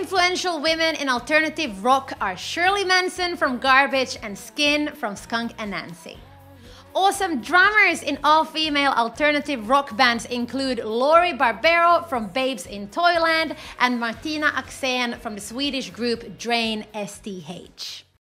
influential women in alternative rock are Shirley Manson from Garbage and Skin from Skunk Anansie. Awesome drummers in all-female alternative rock bands include Lori Barbero from Babes in Toyland and Martina Axén from the Swedish group Drain STH.